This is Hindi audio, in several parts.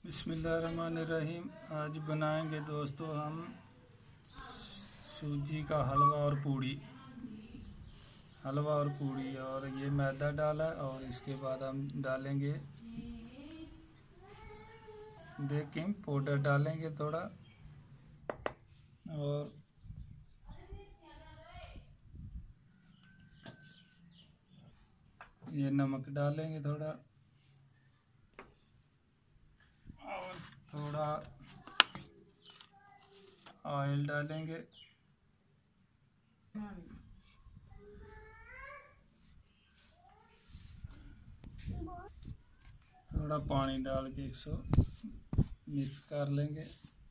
बिस्मिल्लाहिर्रहमानिर्रहीम। आज बनाएंगे दोस्तों हम सूजी का हलवा और पूड़ी। और ये मैदा डाला और इसके बाद हम डालेंगे बेकिंग पाउडर डालेंगे थोड़ा, और ये नमक डालेंगे थोड़ा, और थोड़ा ऑयल डालेंगे, थोड़ा पानी डाल के 100 मिक्स कर लेंगे।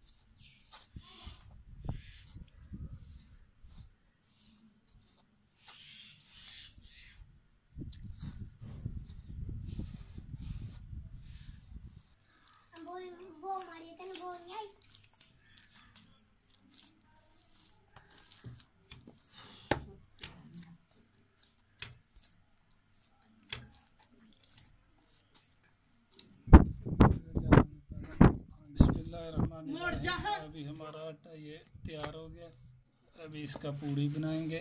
अभी हमारा आटा ये तैयार हो गया। अभी इसका पूड़ी बनाएंगे।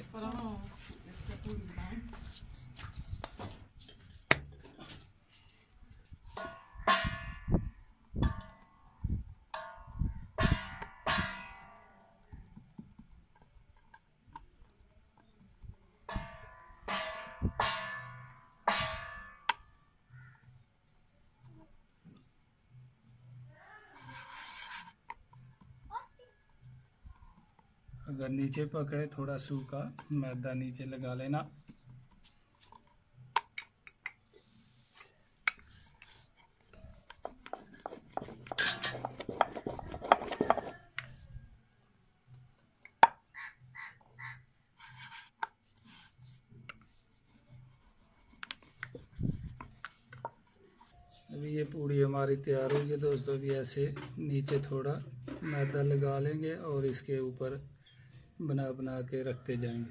अगर नीचे पकड़े थोड़ा सूखा मैदा नीचे लगा लेना। अभी ये पूड़ी हमारी तैयार हो गई दोस्तों। अभी ऐसे नीचे थोड़ा मैदा लगा लेंगे और इसके ऊपर बना बना के रखते जाएंगे।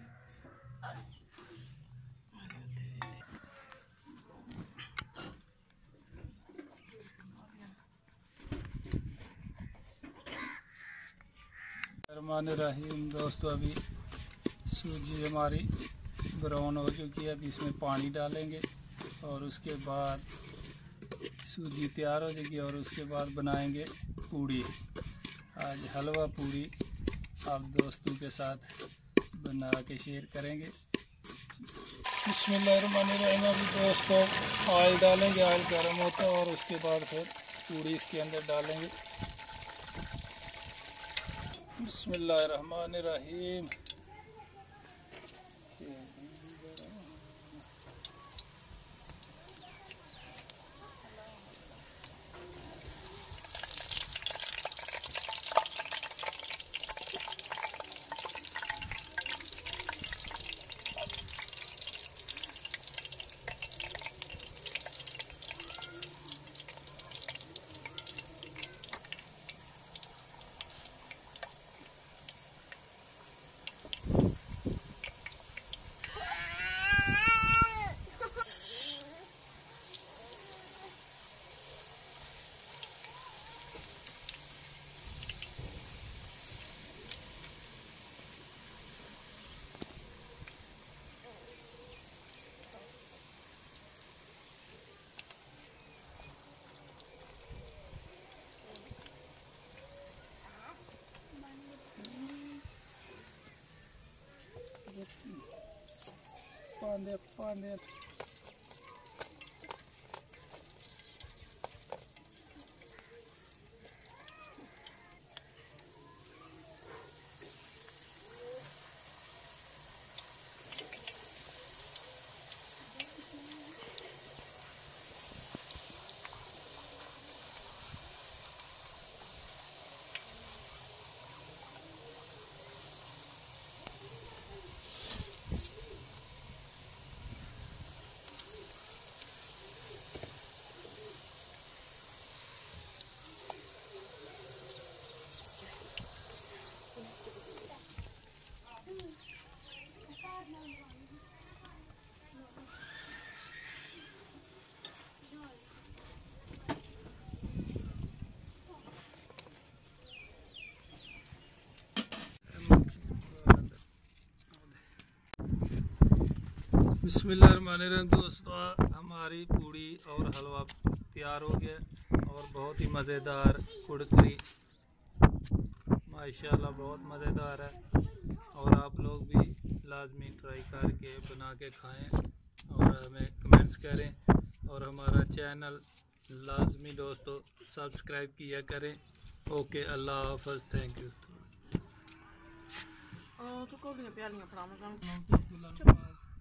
रहमान दोस्तों, अभी सूजी हमारी ब्राउन हो चुकी है। अभी इसमें पानी डालेंगे और उसके बाद सूजी तैयार हो जाएगी और उसके बाद बनाएंगे पूड़ी। आज हलवा पूड़ी आप दोस्तों के साथ बना के शेयर करेंगे। बिस्मिल्लाहिर्रहमानिर्रहीम। अभी दोस्तों ऑयल डालेंगे, ऑयल गर्म होता है और उसके बाद फिर पूड़ी इसके अंदर डालेंगे। बिस्मिल्लाहिर्रहमानिर्रहीम। Pandai. बिस्मिल्लाहिर्रहमानिर्रहीम। दोस्तों, हमारी पूड़ी और हलवा तैयार हो गया और बहुत ही मज़ेदार कुड़करी, माशाल्लाह बहुत मज़ेदार है। और आप लोग भी लाजमी ट्राई करके बना के खाएं और हमें कमेंट्स करें और हमारा चैनल लाजमी दोस्तों सब्सक्राइब किया करें। ओके, अल्लाह हाफ़िज़, थैंक यू।